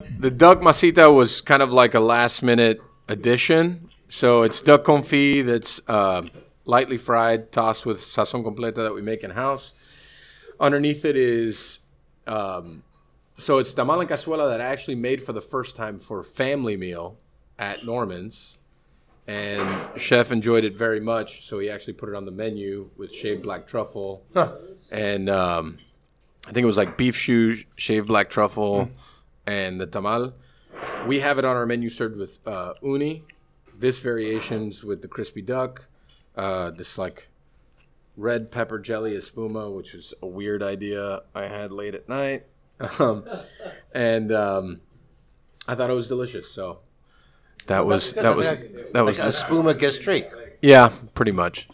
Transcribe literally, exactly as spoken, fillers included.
The duck masita was kind of like a last minute addition. So it's duck confit that's uh, lightly fried, tossed with sazon completa that we make in house. Underneath it is, um, so it's tamal en cazuela that I actually made for the first time for a family meal at Norman's. And chef enjoyed it very much, so he actually put it on the menu with shaved black truffle. Huh. And um, I think it was like beef stew, shaved black truffle, mm. and the tamal. We have it on our menu served with uh, uni. This variation's with the crispy duck. Uh, this like red pepper jelly espuma, which is a weird idea I had late at night. Um, and um, I thought it was delicious. So that was that was that was like a espuma gastrique. Yeah, pretty much.